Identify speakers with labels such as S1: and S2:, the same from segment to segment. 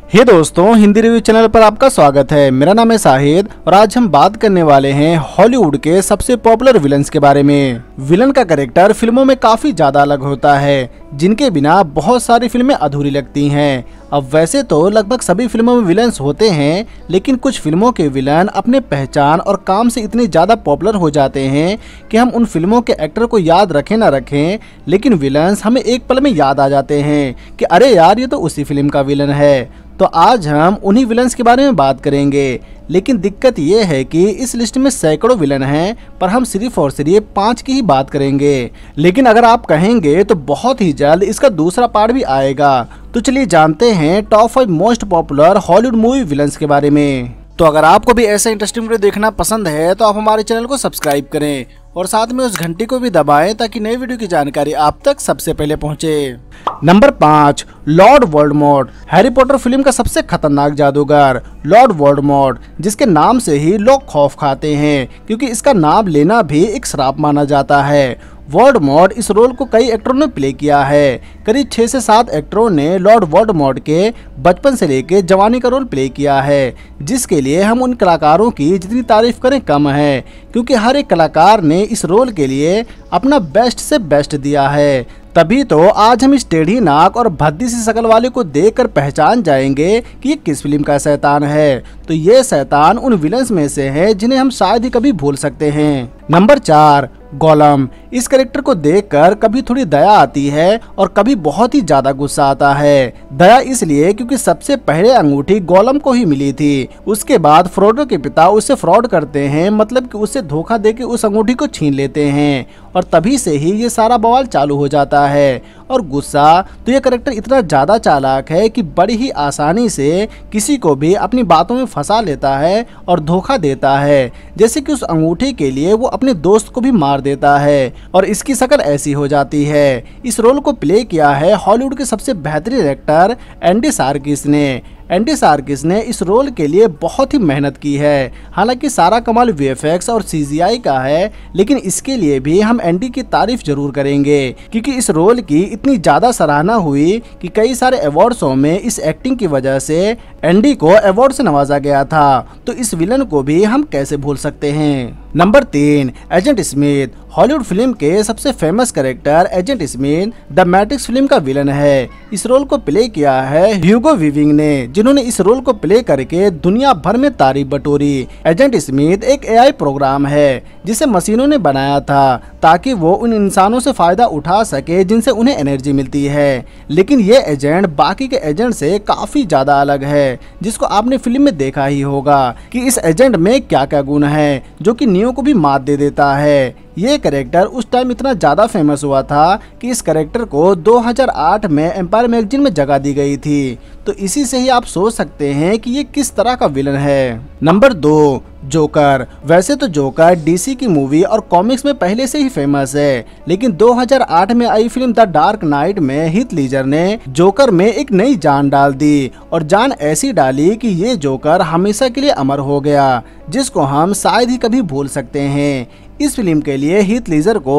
S1: हे दोस्तों, Hindi review channel पर आपका स्वागत है। मेरा नाम है शाहिद और आज हम बात करने वाले हैं हॉलीवुड के सबसे पॉपुलर विलन्स के बारे में। विलन का कैरेक्टर फिल्मों में काफी ज्यादा अलग होता है, जिनके बिना बहुत सारी फिल्में अधूरी लगती हैं। अब वैसे तो लगभग सभी फिल्मों में विलन्स होते हैं, लेकिन कुछ फिल्मों के विलन अपने पहचान और काम से इतने ज्यादा पॉपुलर हो जाते हैं कि हम उन फिल्मों के एक्टर को याद रखें ना रखें, लेकिन विलन्स हमें एक पल में याद आ जाते हैं कि अरे यार, ये तो उसी फिल्म का विलन है। तो आज हम उन्हीं विलन्स के बारे में बात करेंगे, लेकिन दिक्कत ये है कि इस लिस्ट में सैकड़ों विलन हैं, पर हम सिर्फ और सिर्फ 5 की ही बात करेंगे। लेकिन अगर आप कहेंगे तो बहुत ही जल्द इसका दूसरा पार्ट भी आएगा। तो चलिए जानते हैं top 5 most popular Hollywood movie villains के बारे में। तो अगर आपको भी ऐसा इंटरेस्टिंग वीडियो देखना पसंद है तो आप हमारे चैनल को सब्सक्राइब करें और साथ में उस घंटी को भी दबाएं ताकि नई वीडियो की जानकारी आप तक सबसे पहले पहुंचे। Number 5, Lord Voldemort. Harry Potter film का सबसे खतरनाक जादूगर लॉर्ड वोल्डेमॉर्ट, जिसके नाम से ही लोग खौफ खाते हैं क्योंकि इसका नाम लेना भी एक श्राप माना जाता है। वोल्डेमॉर्ट इस रोल को कई एक्टरों ने प्ले किया है। करीब 6 से 7 एक्टरों ने लॉर्ड वोल्डेमॉर्ट के बचपन से लेकर जवानी का रोल प्ले किया है, जिसके लिए हम उन कलाकारों की जितनी तारीफ करें कम है, क्योंकि हर एक कलाकार ने इस रोल के लिए अपना बेस्ट से बेस्ट दिया है। तभी तो आज हम इस टेढ़ी नाक और भद्दी सी शकल वाले को देखकर पहचान जाएंगे कि ये किस फिल्म का शैतान है। तो ये शैतान उन विलन्स में से है जिन्हें हम शायद ही कभी भूल सकते हैं। Number 4, Gollum. इस कैरेक्टर को देखकर कभी थोड़ी दया आती है और कभी बहुत ही ज्यादा गुस्सा आता है। दया इसलिए क्योंकि सबसे पहले अंगूठी गोलम को ही मिली थी। उसके बाद फ्रोडो के पिता उससे फ्रॉड करते हैं, मतलब कि उससे धोखा देके उस अंगूठी को छीन लेते हैं, और तभी से ही ये सारा बवाल चालू हो जाता है। और गुस्सा तो ये कैरेक्टर इतना ज्यादा चालाक है कि बड़ी ही आसानी से किसी को भी अपनी बातों में फंसा लेता है और धोखा देता है। जैसे कि उस अंगूठी के लिए वो अपने दोस्त को भी मार देता है और इसकी शक्ल ऐसी हो जाती है। इस रोल को प्ले किया है हॉलीवुड के सबसे बेहतरीन एक्टर एंडी सार्किस ने। एंडी सार्किस ने इस रोल के लिए बहुत ही मेहनत की है। हालांकि सारा कमाल वीएफएक्स और सीजीआई का है, लेकिन इसके लिए भी हम एंडी की तारीफ जरूर करेंगे, क्योंकि इस रोल की इतनी ज्यादा सराहना हुई कि कई सारे अवार्ड्सों में इस एक्टिंग की वजह से एंडी को अवार्ड से नवाजा गया था। तो इस विलन को भी हम कैसे भूल सकते हैं। Number 3, agent Smith. Hollywood film के सबसे famous character agent Smith the Matrix film का विलन है। इस रोल को प्ले किया है ह्यूगो वीविंग ने, जिन्होंने इस रोल को प्ले करके दुनिया भर में तारीफ बटोरी। एजेंट स्मिथ एक एआई प्रोग्राम है जिसे मशीनों ने बनाया था ताकि वो उन इंसानों से फायदा उठा सके जिनसे उन्हें एनर्जी मिलती है। लेकिन ये एजेंट बाकी के एजेंट से काफी ज्यादा अलग है, जिसको आपने फिल्म में देखा ही होगा कि इस एजेंट में क्या क्या गुण है जो कि नियो को भी मात दे देता है। ये कैरेक्टर उस टाइम इतना ज्यादा फेमस हुआ था कि इस कैरेक्टर को 2008 में एम्पायर मैगजीन में जगह दी गई थी। तो इसी से ही आप सोच सकते हैं कि ये किस तरह का विलन है। Number 2, Joker. वैसे तो जोकर डीसी की मूवी और कॉमिक्स में पहले से ही फेमस है, लेकिन 2008 में आई फिल्म द डार्क नाइट में हीथ लीजर ने जोकर में एक नई जान डाल दी, और जान ऐसी डाली कि ये जोकर हमेशा के लिए अमर हो गया, जिसको हम शायद ही कभी भूल सकते हैं। इस फिल्म के लिए हीथ लीजर को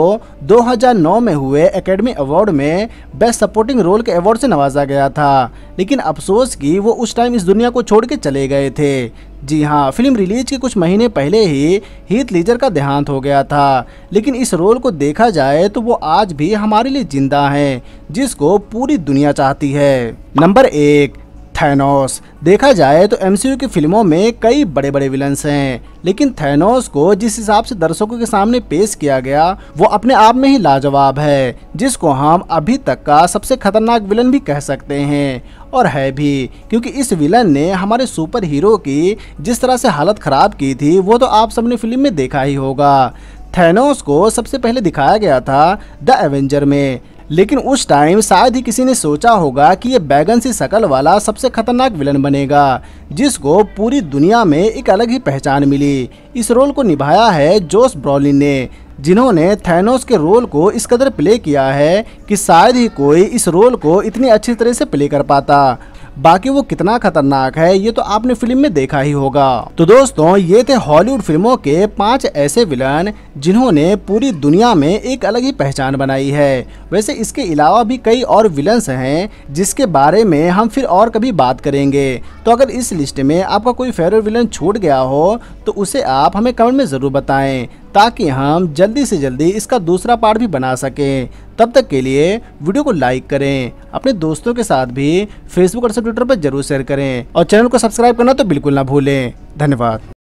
S1: 2009 में हुए एकेडमी अवार्ड में बेस्ट सपोर्टिंग रोल के अवार्ड से नवाजा गया था, लेकिन अफसोस कि वो उस टाइम इस दुनिया को छोड़ के चले गए थे। जी हाँ, फिल्म रिलीज के कुछ महीने पहले ही हीथ लीजर का देहांत हो गया था, लेकिन इस रोल को देखा जाए तो वो आज भी हमारे लिए जिंदा हैं, जिसको पूरी दुनिया चाहती है। Number 1, Thanos. देखा जाए तो एमसीयू की फिल्मों में कई बड़े बड़े विलन्स हैं, लेकिन थैनोस को जिस हिसाब से दर्शकों के सामने पेश किया गया वो अपने आप में ही लाजवाब है, जिसको हम अभी तक का सबसे खतरनाक विलन भी कह सकते हैं, और है भी, क्योंकि इस विलन ने हमारे सुपर हीरो की जिस तरह से हालत खराब की थी वो तो आप सबने फिल्म में देखा ही होगा। थैनोस को सबसे पहले दिखाया गया था द एवेंजर में, लेकिन उस टाइम शायद ही किसी ने सोचा होगा कि ये बैगन सी शकल वाला सबसे खतरनाक विलन बनेगा, जिसको पूरी दुनिया में एक अलग ही पहचान मिली। इस रोल को निभाया है जोश ब्रॉलिन ने, जिन्होंने थैनोस के रोल को इस कदर प्ले किया है कि शायद ही कोई इस रोल को इतनी अच्छी तरह से प्ले कर पाता। बाकी वो कितना खतरनाक है ये तो आपने फिल्म में देखा ही होगा। तो दोस्तों ये थे हॉलीवुड फिल्मों के 5 ऐसे विलन जिन्होंने पूरी दुनिया में एक अलग ही पहचान बनाई है। वैसे इसके अलावा भी कई और विलन्स हैं जिसके बारे में हम फिर और कभी बात करेंगे। तो अगर इस लिस्ट में आपका कोई फेवरेट विलन छूट गया हो तो उसे आप हमें कमेंट में ज़रूर बताएं, ताकि हम जल्दी से जल्दी इसका दूसरा पार्ट भी बना सकें। तब तक के लिए वीडियो को लाइक करें, अपने दोस्तों के साथ भी फेसबुक और ट्विटर पर जरूर शेयर करें और चैनल को सब्सक्राइब करना तो बिल्कुल ना भूलें। धन्यवाद।